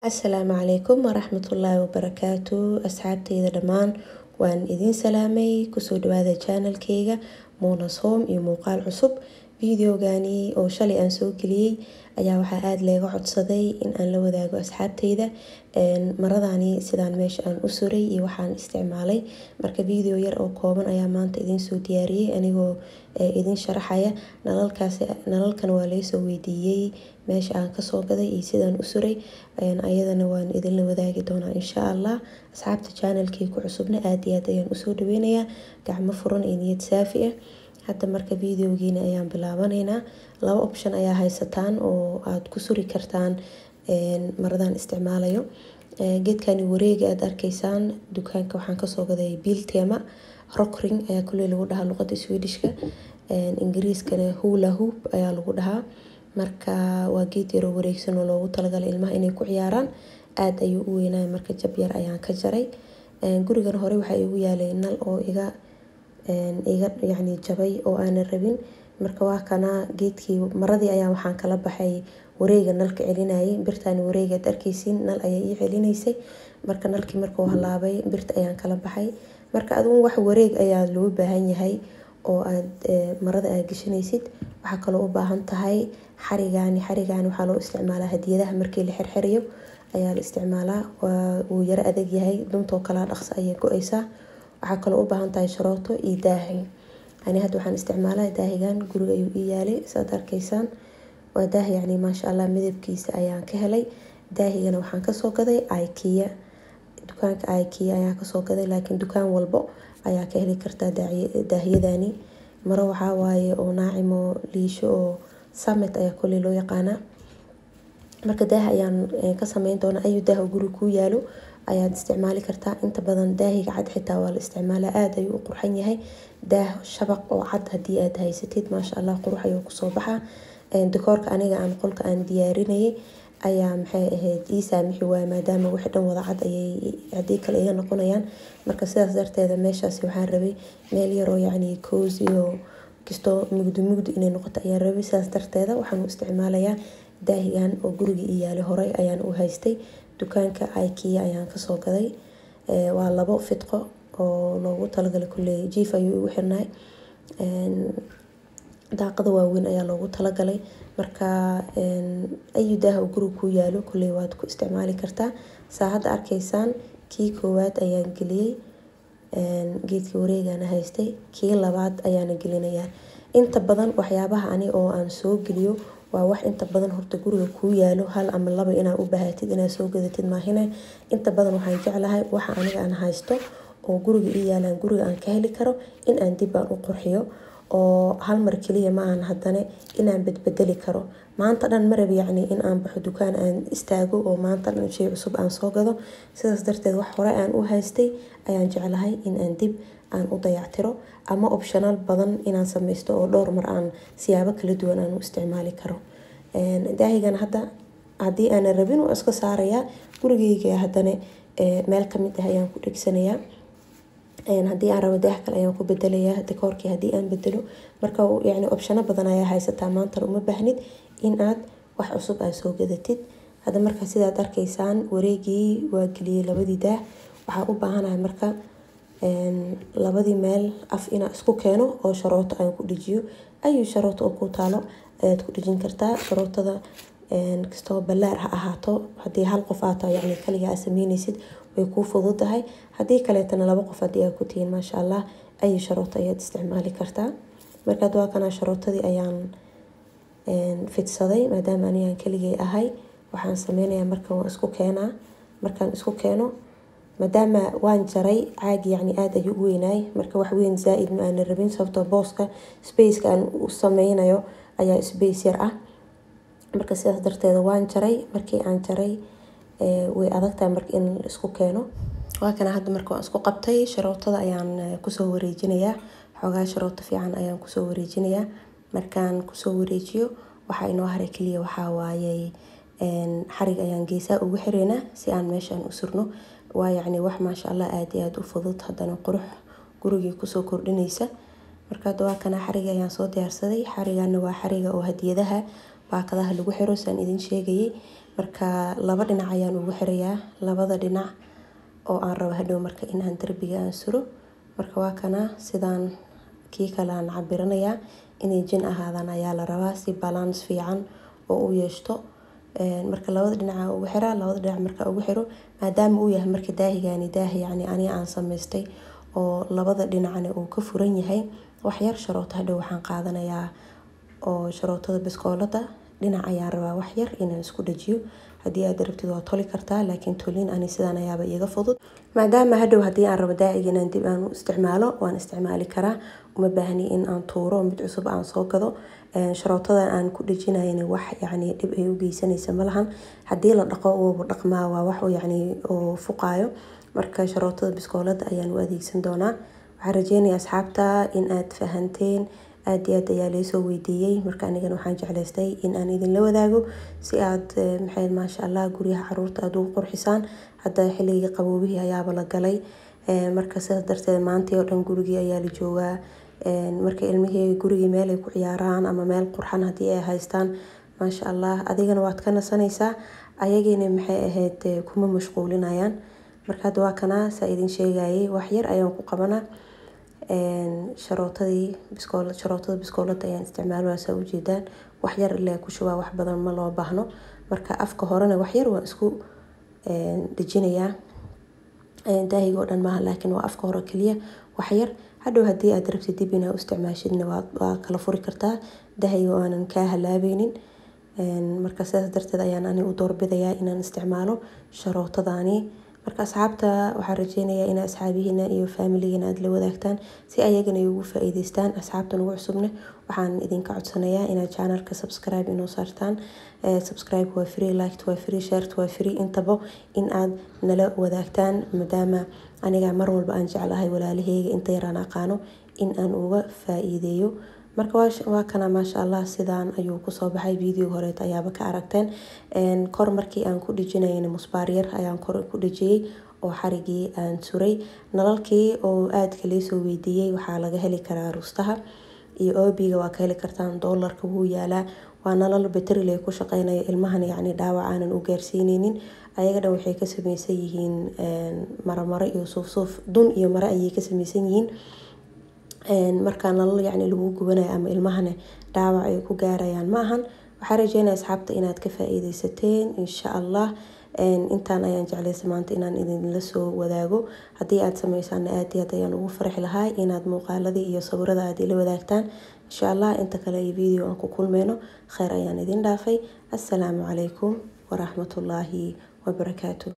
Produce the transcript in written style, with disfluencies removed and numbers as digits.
Asalaamu calaykum waraxmatullaahi wabarakaatu asxaabteyda dhammaan waan idin salaamay kusoo dhawaada channelkeyga Mona's Home iyo muuqaal cusub videogani oo shalay aan soo geliyay ayaa waxaa aad leega codsaday in aan la wadaago asxaabteyda maradani sidaan meesha aan u suray iyo waxaan isticmaalay marka video yar oo kooban ayaa maanta idin soo diyaariyay anigoo idin sharaxaya nalalkan waa la soo weydiiyay meesha aan ka soo gaday iyo sidaan u suray ayadana waan idin la wadaagi doonaa insha Allah asxaabta channelkii ku cusubna aad iyo aad ayaan u soo dhaweynayaa gacmo furan iyo niyad saafi ah hadda marka videogiina ayaan bilaabanaynaa laba option ayaa haysataan oo aad ku suri kartaan maradan isticmaalayo geedkani wareega aad arkaysaan dukaanka waxaan ka soo gaday Biltema Rockring ayaa kulli lagu dhahaa luqada Swedishka ingiriiskana hula hoop ayaa lagu dhahaa marka waa geed yar oo wareegsan oo loogu talagalay ilmaha inay ku ciyaaraan aad ayuu u weynaa marka jab yar ayaan ka jaray gurigan hore waxa igu yaalay nal oo iga yani jabay oo aan rabin marka waa kana geedkii maradii ayaa waxaan kala baxay wareega nalka celinayay birtaan wareega aad arkaysiin nal ayaa ii celinaysay marka nalkii markuu halaabay birta ayaan kala baxay marka adigu wax wareeg ayaa loo baahan yahay oo aad marada aad gashanaysid waxa kale u baahan tahay xarigaani waxa loo isticmaalaa hadiyadaha markii la xirxirayo ayaa la isticmaalaa uu yara adag yahay duntoo kala dhaqso ayay go'aysaa waxa kale u baahan tahay sharooto iyo daahi ani hadda waxaan isticmaalaa daahigan guriga ayuu ii yaalay saad arkaysaan waa daahi yani maasha Allah midabkiisa ayaan ka helay daahigana waxaan ka soo gaday IKEA dukaanka IKEA ayaa ka soo gaday laakiin dukaan walbo ayaa ka heli kartaa daahiyadani maro waxa waaye oo naacimo liisho oo summit ayaa kulli loo yaqaana marka daah ayaan ka sameyn doonaa ayu daah guriga ku yaalo ayaad isticmaali kartaa inta badan daahiga cad xitaa waa la isticmaalaa aad ayuu u qurxan yahay daah shabaq oo cad hadii aad haysatid maasha Allah qurux ayuu ku soo baxaa dekoorka aniga aan qolka aan diyaarinayay ayaa maxay ahayd ii saamixi waay maadaama wax dhan wada cad ayay hadii kale iga noqonayaan marka sidaas darteeda meeshaas waxaan rabay meel yar oo yani cozy oo kisto mugdi inay noqoto ayaan rabay sidaas darteeda waxaan u isticmaalayaa daahigan oo guriga ii yaalay horay ayaan u haystay dukaanka IKEA ayaan ka soo gaday waa labo fidqo oo loogu talagalay kulli jiif ayuu ugu xirnay daaqada waaweyn ayaa loogu talagalay marka ayu daah guriga ku yaalo kulli waad ku isticmaali kartaa saacada arkaysaan kii koowaad ayaan geliyay geedkii wareegana haystay kii labaad ayaan gelinayaa inta badan waxyaabaha ani oo aan soo geliyo waa wax inta badan horta guriga ku yaalo hal ama laba inaa u baahatid inaa soo gadatid maahina inta badan waxaan jeclahay waxa aniga aan haysto oo guriga ii yaalaan guriga aan ka heli karo in aan dib aan u qurxiyo oo hal mar kaliya ma aan hadane inaan bedeli karo maanta dhan marab yani in aan baxo dukaan aan istaago oo maanta dhan shay cusub aan soo gado sidaas darteed wax hore aan u haystay ayaan jeclahay in aan dib aan u dayactiro ama optional badan inaan sameysto oo dhowr mar aan siyaabo kala duwan aan u isticmaali karo daahigan hadda hadii aan rabin oo iska saaraya gurigeyga hadane meel kamid ah ayaan ku dhigsanayaa hadii aan rabo daah kale ayaan ku bedelayaa dekoorkii hadii aan bedelo marka yani optional badan ayaa haysataa maanta uma baahnid in aad wax cusub aad soo gadatid hadda marka sidaad arkaysaan wareegii waa geliyay labadii daah waxa u baahanahay marka labadii meel af inaan isku keeno oo sharooto aan ku dhijiyo ayu sharooto oo ku taalo ayaad ku dhijin kartaa sharootada kastoo balaar ha ahaato hadii hal qof aad tahay yani kaliya aad sameynaysid way ku fududahay hadii kaleetana laba qof hadii aad ku tihiin maasha Allah ayu sharooto ayaad isticmaali kartaa marka waa kana sharootadii ayaan fidsaday maadaama aan kaligay ahay waxaan sameynayaa marka waan isku keenaa markaan isku keeno maadaama waan jaray caag yani aad ayuu u weynaay marka wax weyn zaaid ma aan rabin sababtoo booska space aan u sameynayo ayaa space yar ah marka sidaas darteeda waan jaray markii aan jaray way adagtahay marka in isku keeno waa kana hadda marka waan isku qabtay sharootada ayaan ku soo wareejinayaa xogaa sharooto fiican ayaan ku soo wareejinayaa markaan ku soo wareejiyo waxa inoo haray kaliya waxa waaye xarig ayaan geesaa ugu xireynaa si aan meeshan u surno waa yani wax maasha Allah aad iyo aad u fudud hadana qurux guriga ku soo kordhinaysa marka waa kana xarig ayaan soo diyaarsaday xarigana waa xariga oo hadiyadaha baakadaha lagu xiro saan idin sheegayay marka laba dhinac ayaan ugu xirayaa labada dhinac oo aan rabo hadhow marka inaan darbiga aan suro marka waa kana sidaan kii kale aan cabiranayaa inay jin ahaadaan ayaa la rabaa si balance fiican oo u yeeshto marka labada dhinac ugu xiraa labada dhinac marka ugu xiro maadaama uu yahay marka daahigani daah yani aniga aan sameystay oo labada dhinacna uu ka furan yahay wax yar sharooto hadhow waxaan qaadanayaa oo sharootada biskoolada dhinac ayaan rabaa wax yar inaan isku dhajiyo haddii aad rabtid waa toli kartaa laakiin tolin ani sidaan ayaaba iiga fudud maadaama hadhow haddii aan rabo daaciga inaan dib aan u isticmaalo waan isticmaali karaa uma baahni in aan tuuro mid cusub aan soo gado sharootadan aan ku dhajinayna wax yani dhib ay u geysanaysa malahan haddii la dhaqo oo dhaqmaa waa wax yani oo fuqaayo marka sharootada biskoolada ayaan u adeegsan doonaa waxaan rajeynayaa asxaabta in aad fahanteen aad iyo aad ayaa laysoo weydiiyey marka anigana waxaan jeclaystay in aan idinla wadaago si aad maxay maasha allah guryaha caruurta aad ugu qurxisaan hadda xilligii qaboobihii ayaaba la galay marka sidaas darteed maanta oo dhan gurigii ayaa la joogaa marka ilmihii gurigii meel ay ku ciyaaraan ama meel qurxan haddii ay haystaan maasha allah adigana waad ka nasanaysaa ayagiina maxay ahayd kuma mashquulinayaan marka hadda waa kana saa idin sheegayay wax yar ayaan ku qabanaa sharootada biskoolada ayaan isticmaalaa saa u jeedaan wax yar ilaa ku shubaa wax badan ma loo baahno marka afka horena wax yar waan isku dejinayaa daahiga oo dhan maaha laakiin waa afka hore kaliya wax yar hadhow haddii aad rabtid dib inaad u isticmaashidna waa kala furi kartaa daahiga oo aanan kaa halaabeynin marka sidaas darteed ayaan ani u doorbidayaa inaan isticmaalo sharootadani marka asxaabta waxaan rajeynayaa in asxaabihiina iyo familigiina aad la wadaagtaan si ayagana ugu faa'iideystaan asxaabta ugu cusubna waxaan idinka codsanayaa inaad channelka subscribe inoo saartaan subscribe waa free like waa free share waa free intaba in aad nala wadaagtaan maadaama aniga mar walba aan jeclahay walaalahayga inta yaraan aqaano in aan uga faa'iideeyo marka waa kana maasha allah sidaan ayuu kusoo baxay video horeet ayaaba ka aragteen kor markii aan ku dhijinayna musbaar yar ayaan kor ku dhijiyey oo xarigii aan suray nalalkii oo aadka laysoo weydiiyey waxaa laga heli karaa rustaha iyo oobiga waa ka heli kartaan doolarka wuu yaalaa waa nalal battery ku shaqeynaya ilmahan yani dhaawac aanan u gaarsiineynin ayaga dhan waxay ka samaysan yihiin maro iyo suuf dun iyo maro ayay ka samaysan yihiin marka nalal yani lagu gubanayo ama ilmahana dhaawac ay ku gaarayaan maahan waxaa rajeynaya asxaabta inaad ka faa'iideysateen insha allah intaan ayaan jeclaysa maanta inaan idinla soo wadaago haddii aad samaysaana aad iyo aad ayaan ugu farxi lahaa inaad muuqaaladii iyo sawirada aad ila wadaagtaan insha allah inta kale iyo video aan ku kulmeyno kheyr ayaan idin dhaafay assalaamu calaykum waraxmatullaahi wabarakaatu